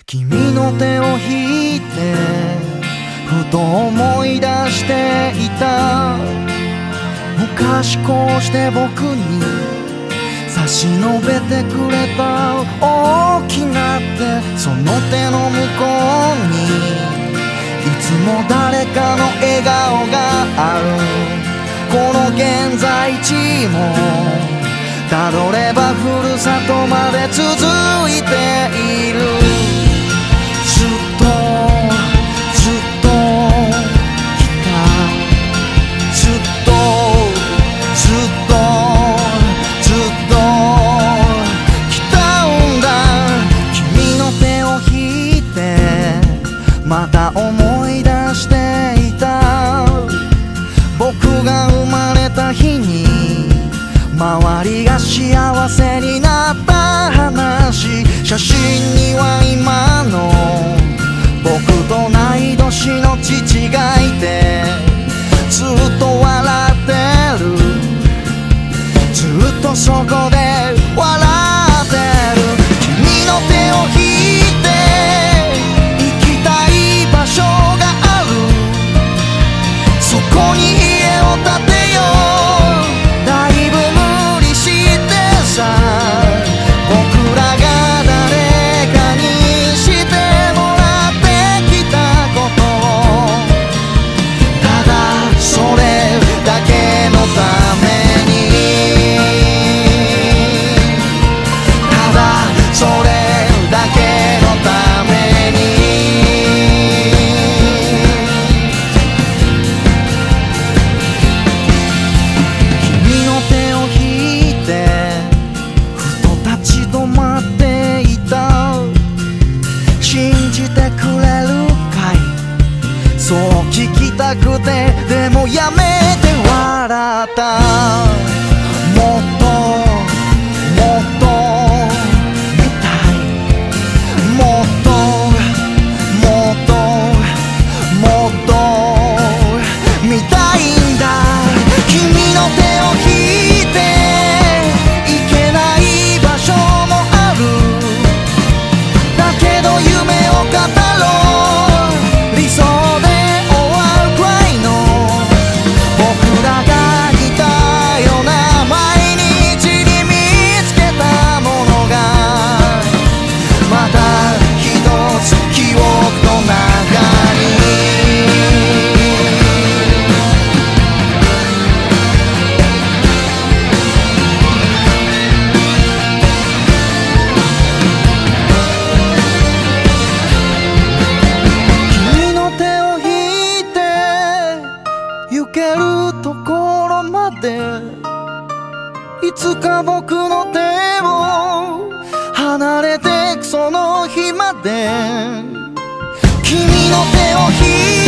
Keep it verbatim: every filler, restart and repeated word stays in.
君の手を引いてふと思い出していた。昔こうして僕に差し伸べてくれた大きな手、その手の向こうにいつも誰かの笑顔がある。この現在地もたどればふるさとまで続いている。ずっとずっと来た、ずっとずっとずっと来たんだ。君の手を引いてまた思い出していた。僕が生まれた日に周りが幸せになった話、写真には今の僕と同い年の父がいて、ずっと笑ってる、ずっとそこで笑ってる。君の手を引いて行きたい場所がある。そこに家を建てよう。だいぶ無理してさ、僕らが誰かにしてもらってきたことを、ただそれだけのために、ただそれだけのために。君の手を引いてふと立ち止まっていた。信じてくれるかい、そう聞きたくて、でもやめて笑った。もっともっと見たい、もっともっともっと見たいんだ。君の手を引いて行けない場所もある。だけど夢を語ろう、理想で終わるくらいの僕らがいたような毎日に見つけたものが、また一つ記憶の中に。君の手を引いて行けるところまで、いつか僕の手を離れてくその日まで。君の手を引いて